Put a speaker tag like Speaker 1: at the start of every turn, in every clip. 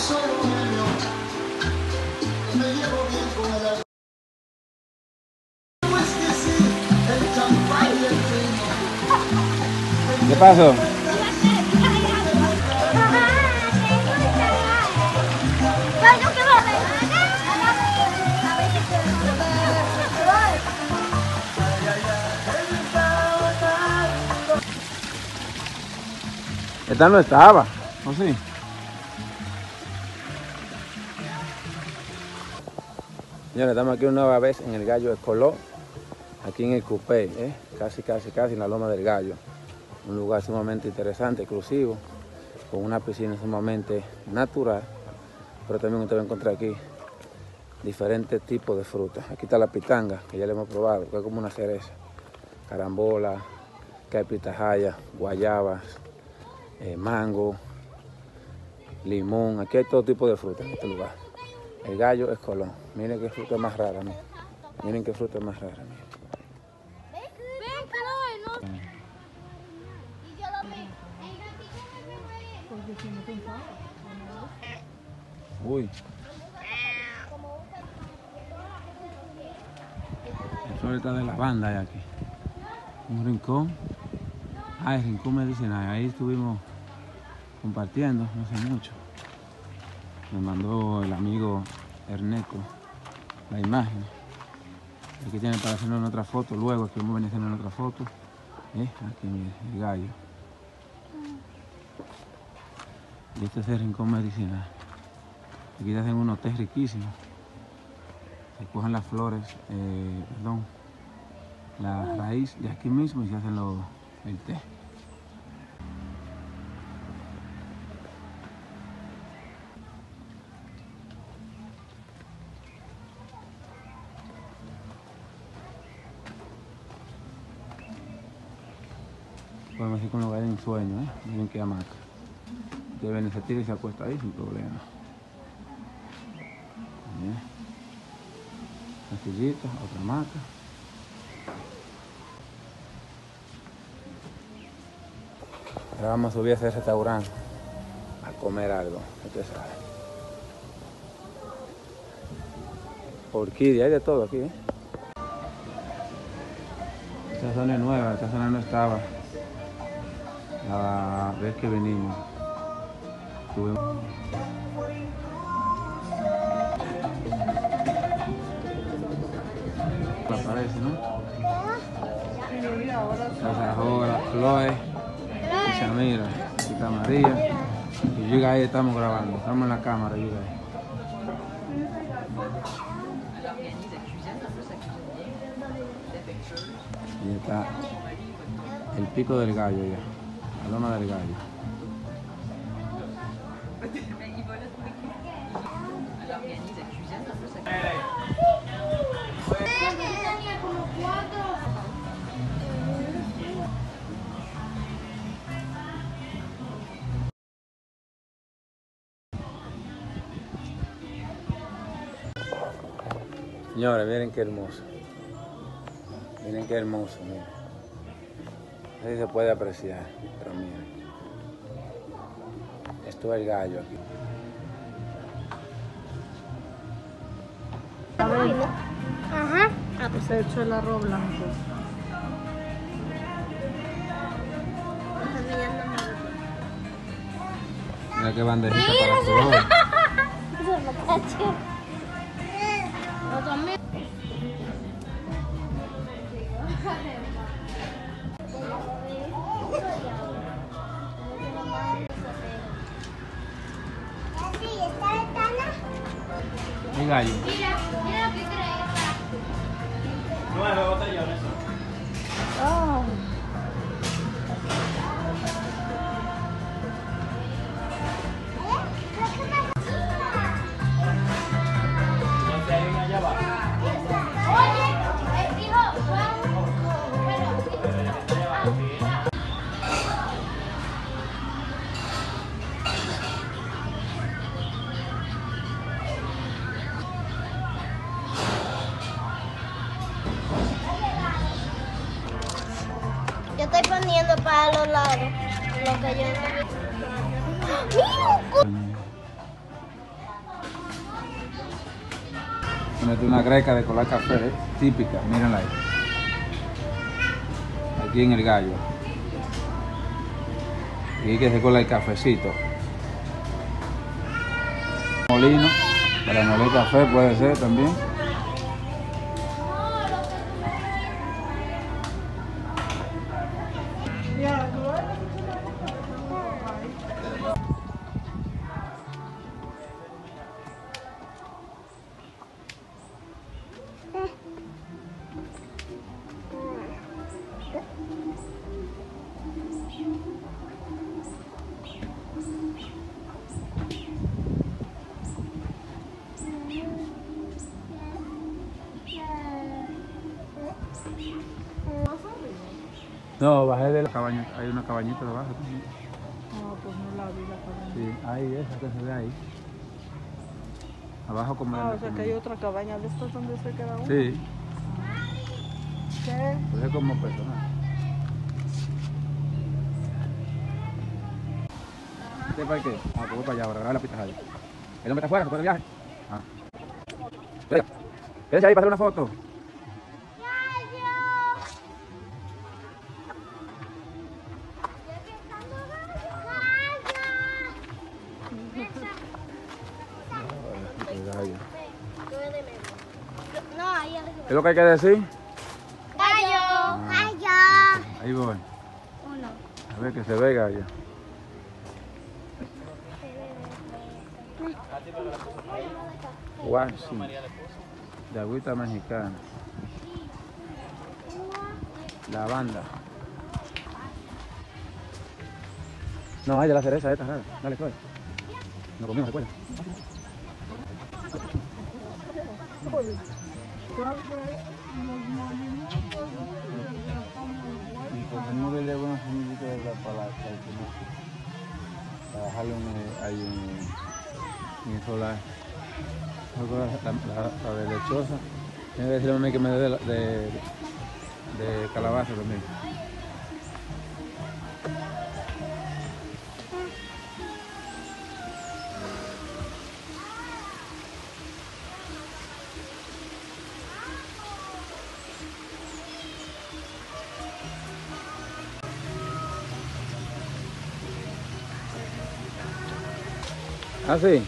Speaker 1: ¿Qué pasó? Esta no estaba, ¿o sí? Señores, estamos aquí una nueva vez en el Gallo Escoló, aquí en el Cupey, casi en la Loma del Gallo. Un lugar sumamente interesante, exclusivo, con una piscina sumamente natural, pero también usted va a encontrar aquí diferentes tipos de frutas. Aquí está la pitanga, que ya la hemos probado, que es como una cereza, carambola, que hay pitahaya, guayabas, mango, limón. Aquí hay todo tipo de frutas en este lugar. El Gallo Escoló. Miren qué fruta más rara, miren qué fruta más rara. Uy. El flor está de lavanda hay aquí. Un rincón. El rincón medicinal. Ahí estuvimos compartiendo no hace mucho. Me mandó el amigo Ernesto la imagen. Aquí tiene para hacernos en otra foto. Luego aquí vamos a venir a hacernos en otra foto. Aquí mire, el gallo. Y este es el rincón medicinal. Aquí se hacen unos tés riquísimos. Se cogen las flores, la raíz de aquí mismo y se hacen el té. Podemos ir con lugar de ensueño, miren qué hamaca. Usted viene, se tira y se acuesta ahí sin problema. Una sillita, otra hamaca. Ahora vamos a subir a ese restaurante a comer algo, usted sabe. Orquídea, hay de todo aquí, Esta zona es nueva, esta zona no estaba la vez que venimos. Aparece, ¿no? Las ahora, Chloe, Shamira, Chica María. Y yo ahí estamos grabando, estamos en la cámara, yo ahí. Y está el pico del gallo ya, la loma del gallo. Señores, miren qué hermoso. Miren qué hermoso, miren. No sé si se puede apreciar, pero miren. Esto es el gallo aquí.
Speaker 2: Ajá.
Speaker 3: Pues he hecho el arroz blanco.
Speaker 1: Mira qué bandejita para su boda.
Speaker 2: Eso lo cacho.
Speaker 1: El gallo.
Speaker 2: Mira lo que trae.
Speaker 4: 9 botellones.
Speaker 3: Oh.
Speaker 4: No sé, hay una allá abajo.
Speaker 2: Oye, dijo, yo estoy poniendo para los lados lo que yo no. ¡Mira!
Speaker 1: Mete una greca de colar café, típica, mírenla ahí. Aquí en el gallo. Y que se cola el cafecito. Molino, para moler café puede ser también. No, bajé de la cabaña, hay una cabañita debajo también.
Speaker 3: No, pues no la vi la cabaña.
Speaker 1: Sí, ahí esa que se ve ahí. Abajo como
Speaker 3: Ah, o sea que hay otra cabaña de estas donde se queda uno.
Speaker 1: Sí,
Speaker 3: ¿Qué?
Speaker 1: pues es como personal. ¿Este para qué? Ah, pues voy para allá ahora, grabar la pista allá. ¿El hombre está afuera? ¿Se puede viaje? Ah. Venga, quédense ahí para hacer una foto.
Speaker 2: No, ahí arriba.
Speaker 1: ¿Qué es lo que hay que decir?
Speaker 2: Gallo. Gallo.
Speaker 1: Ahí voy.
Speaker 2: Uno.
Speaker 1: A ver que se ve gallo. Guachi. De agüita mexicana. La banda. No, hay de la cereza esta, dale, dale, coge. No comimos, recuerda. Y pues no le llevo unos minutos de la palabra, para dejarlo ahí en el solar. La de lechosa. Tiene que decirle a mí que me dé de calabaza también. ¿Ah, sí?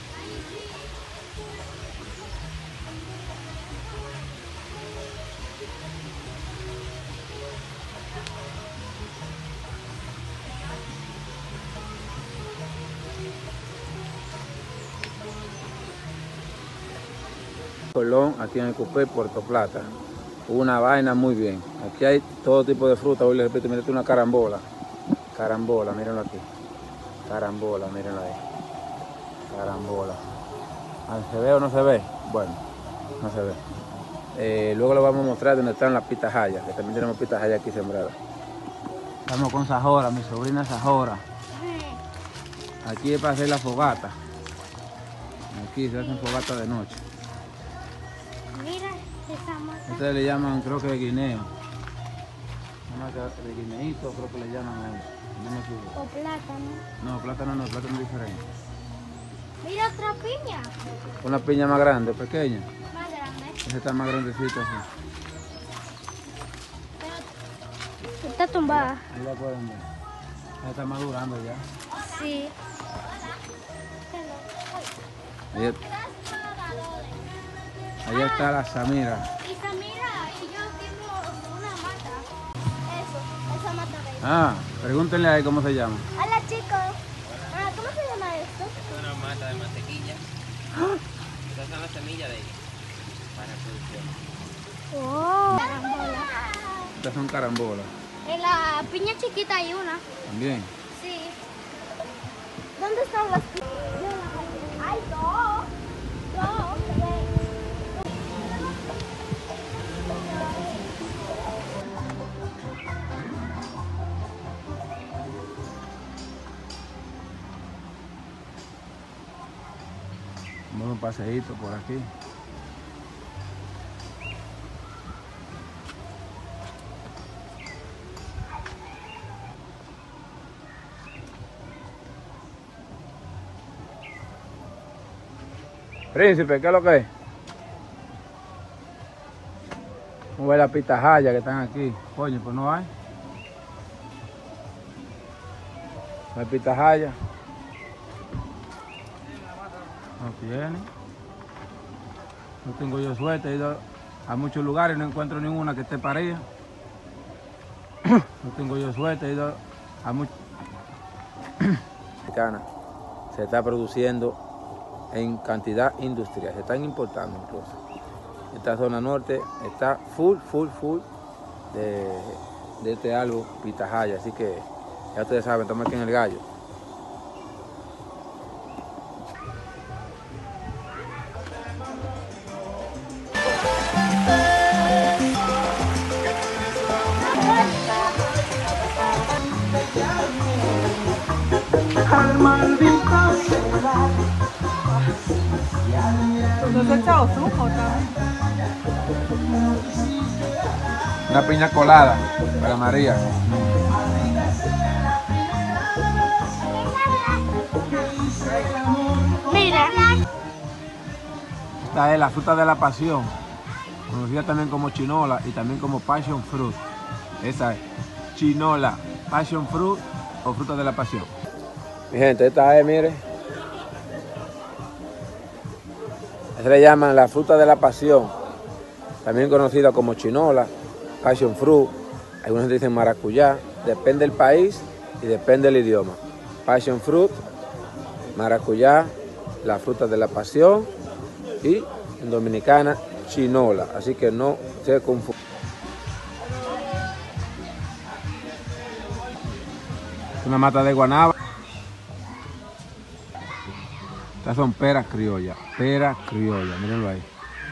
Speaker 1: Colón, aquí en el Cupé, Puerto Plata. Una vaina muy bien. Aquí hay todo tipo de fruta. Hoy les repito, mírate una carambola. Carambola, mírenlo aquí. Carambola, mírenlo ahí. Carambola. ¿Se ve o no se ve? Bueno, no se ve. Luego les vamos a mostrar dónde están las pitahayas, que también tenemos pitahayas aquí sembradas. Estamos con Sajora, mi sobrina Sajora. Aquí es para hacer la fogata. Aquí se hacen fogatas de noche.
Speaker 2: Mira, esa mata.
Speaker 1: Ustedes le llaman, creo que guineo. De guineíto, creo que le llaman a eso. No me equivoco.
Speaker 2: O plátano.
Speaker 1: No, plátano es diferente.
Speaker 2: Mira otra piña.
Speaker 1: Una piña más grande, pequeña.
Speaker 2: Más grande.
Speaker 1: Ese está más grandecito así.
Speaker 2: Está tumbada.
Speaker 1: Ahí la pueden ver. Esa está madurando ya.
Speaker 2: Sí.
Speaker 1: Ahí está la Samira.
Speaker 2: Y Samira y yo tengo una mata. Esa mata de ahí.
Speaker 1: Ah, pregúntenle ahí cómo se llama.
Speaker 2: Hola chicos. ¿Cómo se llama esto?
Speaker 5: Es una mata de mantequilla. Estas son las semillas de ella para producción.
Speaker 2: Oh. Carambola.
Speaker 1: Estas son carambolas.
Speaker 2: En la piña chiquita hay una.
Speaker 1: También.
Speaker 2: Sí. ¿Dónde están las piñas? Hay dos. Dos.
Speaker 1: Vamos a un paseíto por aquí. Príncipe, ¿qué es lo que es? Vamos a ver las pitahayas que están aquí. Coño, pues no hay. No hay pitahayas. No tiene. No tengo yo suerte. He ido a muchos lugares y no encuentro ninguna que esté parida. No tengo yo suerte. He ido a muchos. Se está produciendo en cantidad industrial. Se están importando incluso. Esta zona norte está full de este árbol pitahaya, así que ya ustedes saben, estamos aquí en el Gallo.
Speaker 3: Entonces echado zumo también.
Speaker 1: Una piña colada para María.
Speaker 2: Mira.
Speaker 1: Esta es la fruta de la pasión, conocida también como chinola y también como passion fruit. Esa es chinola, passion fruit o fruta de la pasión. Mi gente, esta es, mire. Se le llaman la fruta de la pasión, también conocida como chinola, passion fruit, algunos dicen maracuyá, depende del país y depende del idioma. Passion fruit, maracuyá, la fruta de la pasión y en dominicana chinola, así que no se confundan. Una mata de guanábana. Estas son peras criollas, mírenlo ahí.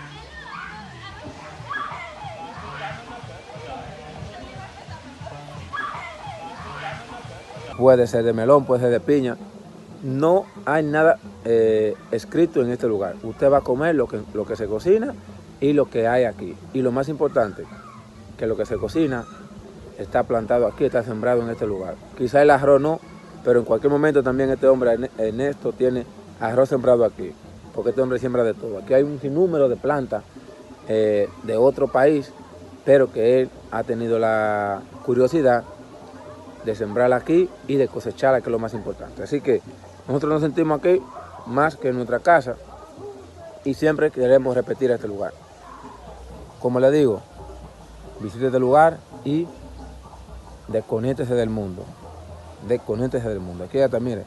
Speaker 1: Puede ser de melón, puede ser de piña. No hay nada escrito en este lugar. Usted va a comer lo que se cocina y lo que hay aquí. Y lo más importante, que lo que se cocina está plantado aquí, está sembrado en este lugar. Quizá el arroz no, pero en cualquier momento también este hombre Ernesto tiene arroz sembrado aquí, porque este hombre siembra de todo. Aquí hay un sinnúmero de plantas de otro país, pero que él ha tenido la curiosidad de sembrarla aquí y de cosecharla, que es lo más importante. Así que nosotros nos sentimos aquí más que en nuestra casa y siempre queremos repetir este lugar. Como le digo, visite este lugar y desconéctese del mundo. Desconéctese del mundo. Aquí hasta, mire,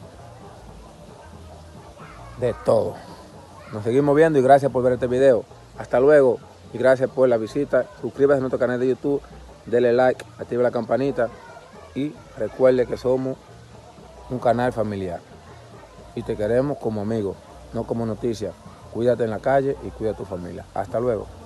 Speaker 1: de todo. Nos seguimos viendo y gracias por ver este video. Hasta luego y gracias por la visita. Suscríbase a nuestro canal de YouTube, denle like, active la campanita y recuerde que somos un canal familiar y te queremos como amigo, no como noticia. Cuídate en la calle y cuida a tu familia. Hasta luego.